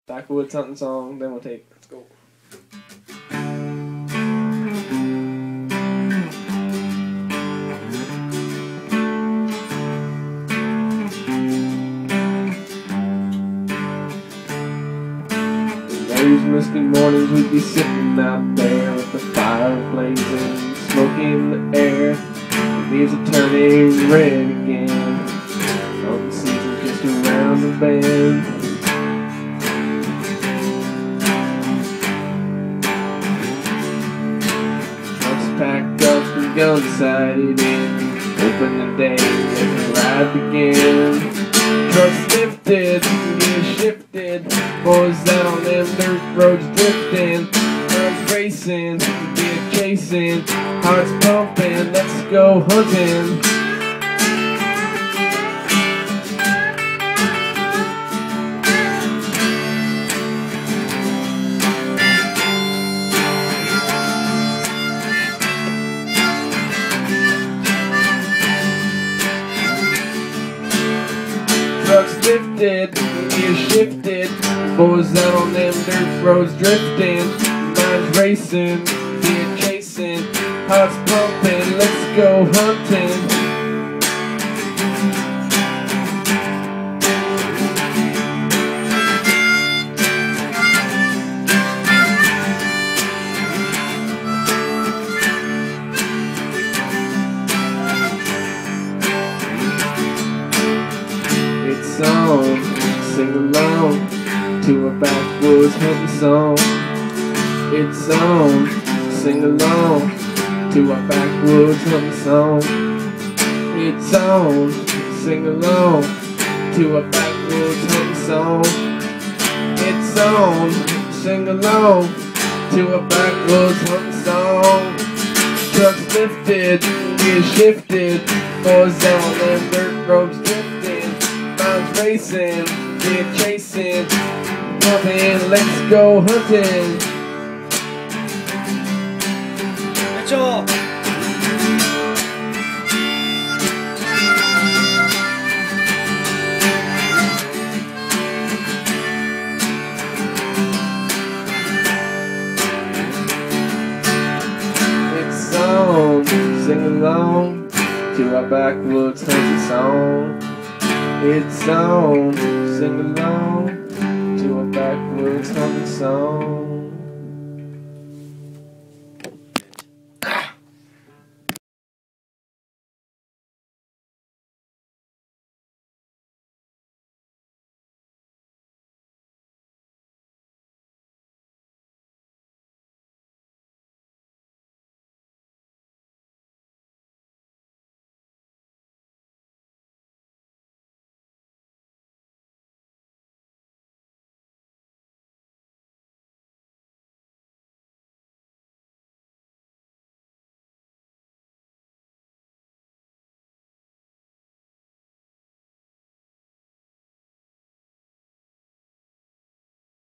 backwoods hunting song, then we'll take. Let's go. Those misty mornings we'd be sitting out there with the fire blazing, smoke in the air, the leaves are turning red again. Hunting season's just around the bend. Trucks packed up and guns sighted in, open the day and the ride began. Trucks lifted, gears shifted, boys out on them dirt roads drifting. Guns racing, gear chasing, hearts pumping, let's go hunting. Trucks lifted, gears shifted, boys out on them dirt roads drifting. Minds racing, gear chasing, hearts pumping, let's go hunting. Song, sing along to a backwoods hunting song. It's on, sing along to a backwoods hunting song. It's on, sing along to a backwoods hunting song. It's on, sing along to a backwoods hunting song. Trucks lifted, gears shifted, boys on them dirt roads drifting. Minds racing, gear chasing, pumping, let's go hunting. That's all. It's on, sing along to our backwoods hunting song. It's on, sing along to a backwoods hunting song.